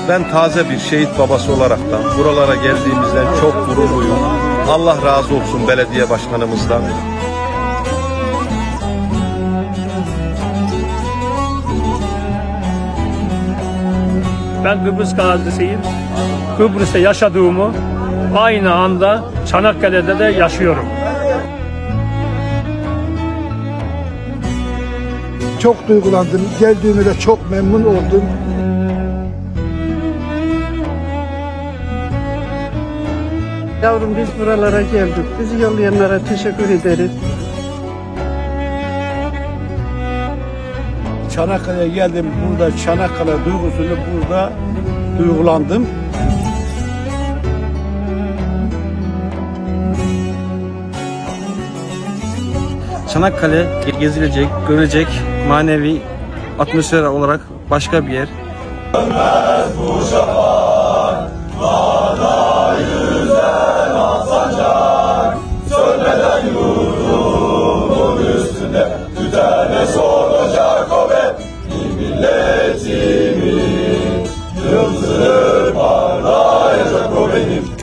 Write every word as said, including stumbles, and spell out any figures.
Ben taze bir şehit babası olaraktan buralara geldiğimizden çok gururluyum. Allah razı olsun belediye başkanımızdan. Ben Kıbrıs gazisiyim. Kıbrıs'ta yaşadığımı aynı anda Çanakkale'de de yaşıyorum. Çok duygulandım. Geldiğime de çok memnun oldum. Yavrum biz buralara geldik. Bizi yollayanlara teşekkür ederiz. Çanakkale'ye geldim. Burada Çanakkale duygusunu burada duygulandım. Çanakkale gezilecek, görecek manevi atmosfer olarak başka bir yer. Sönmez bu şafak, bana yüzen al sancak, sönmeden yurdumun üstünde tütene solacak o be, milletimin yıldızı parlayacak o benim.